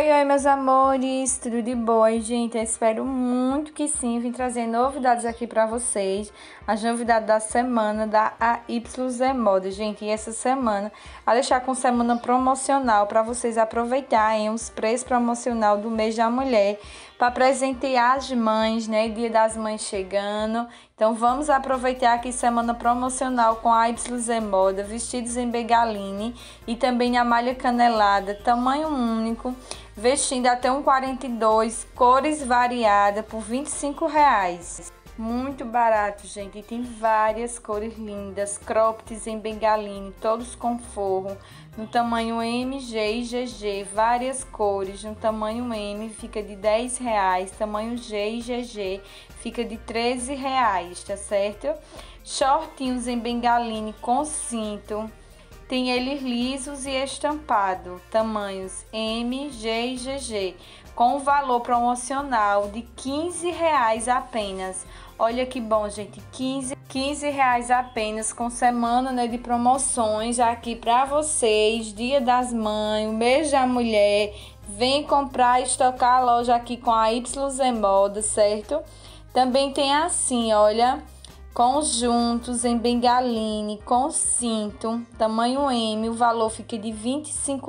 Oi, meus amores, tudo de boa, gente? Eu espero muito que sim, vim trazer novidades aqui pra vocês, as novidades da semana da AYZ Moda, gente. E essa semana, a deixar com semana promocional para vocês aproveitarem os preços promocional do mês da mulher, para presentear as mães, né? Dia das Mães chegando. Então vamos aproveitar aqui semana promocional com a AYZ Moda, vestidos em bengaline e também a malha canelada, tamanho único, vestindo até um 42, cores variadas por R$ 25. Muito barato, gente. E tem várias cores lindas, croppeds em bengaline, todos com forro, no tamanho M, G e GG, várias cores. No tamanho M fica de R$ 10, tamanho G e GG fica de R$ 13, tá certo? Shortinhos em bengaline com cinto, tem eles lisos e estampado, tamanhos M, G e GG, com valor promocional de R$ 15 apenas. Olha que bom, gente, R$ 15 apenas, com semana, né, de promoções aqui para vocês, Dia das Mães, o mês da mulher. Vem comprar e estocar a loja aqui com a AYZ Moda, certo? Também tem assim, olha, conjuntos em bengaline com cinto, tamanho M, o valor fica de R$ 25.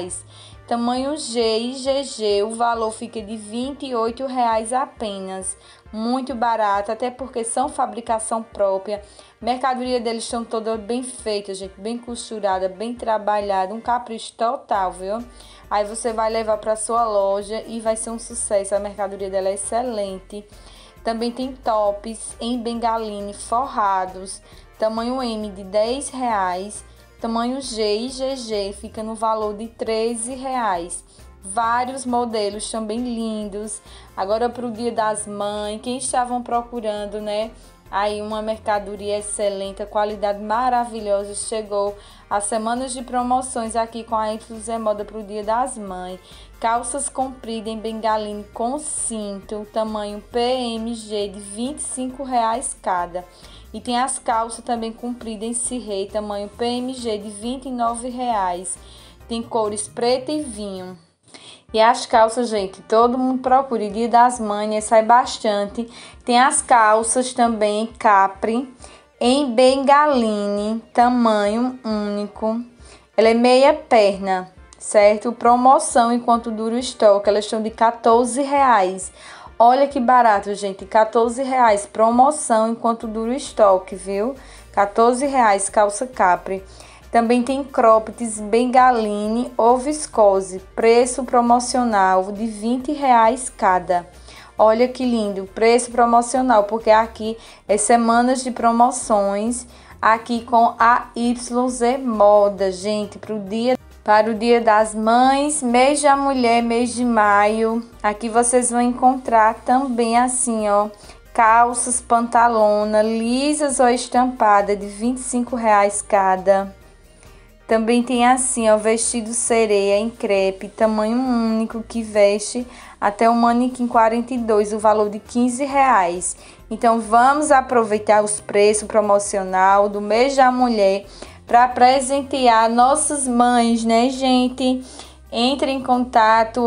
Tamanho G e GG, o valor fica de R$ 28 apenas. Muito barato, até porque são fabricação própria. A mercadoria deles estão toda bem feita, gente, bem costurada, bem trabalhada, um capricho total, viu? Aí você vai levar para sua loja e vai ser um sucesso. A mercadoria dela é excelente. Também tem tops em bengaline forrados, tamanho M de R$ 10, tamanho G e GG fica no valor de R$ 13. Vários modelos também lindos. Agora para o Dia das Mães, quem estavam procurando, né? Aí uma mercadoria excelente, a qualidade maravilhosa, chegou as semanas de promoções aqui com a AYZ Moda para o Dia das Mães. Calças compridas em bengaline com cinto, tamanho PMG de R$ 25 cada. E tem as calças também compridas em cirrei, tamanho PMG de R$ 29. Tem cores preta e vinho. E as calças, gente, todo mundo procura. Dia das Mães, sai bastante. Tem as calças também capri em bengaline, tamanho único. Ela é meia perna, certo? Promoção enquanto dura o estoque. Elas estão de R$ 14. Olha que barato, gente. R$ 14. Promoção enquanto dura o estoque, viu? R$ 14, calça capri. Também tem croppeds bengaline ou viscose, preço promocional de R$ 20 cada. Olha que lindo, preço promocional, porque aqui é semanas de promoções, aqui com a AYZ Moda, gente, para o Dia das Mães, mês da mulher, mês de maio. Aqui vocês vão encontrar também assim, ó, calças, pantalona, lisas ou estampada de R$ 25 cada. Também tem assim, ó, vestido sereia em crepe, tamanho único, que veste até o manequim 42, o valor de R$ 15. Então vamos aproveitar os preços promocional do mês da mulher para presentear nossas mães, né, gente? Entre em contato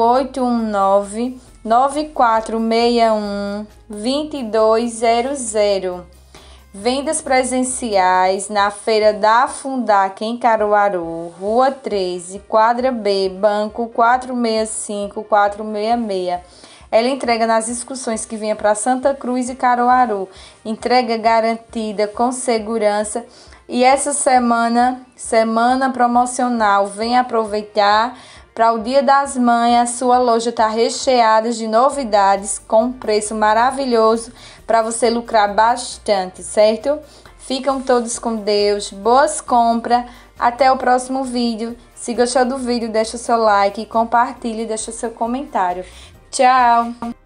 819-9461-2200. Vendas presenciais na Feira da Fundac em Caruaru, Rua 13, quadra B, banco 465-466. Ela entrega nas excursões que vinha para Santa Cruz e Caruaru. Entrega garantida, com segurança. E essa semana promocional, vem aproveitar. Para o Dia das Mães, a sua loja está recheada de novidades com um preço maravilhoso para você lucrar bastante, certo? Ficam todos com Deus, boas compras, até o próximo vídeo. Se gostou do vídeo, deixa seu like, compartilhe e deixa seu comentário. Tchau!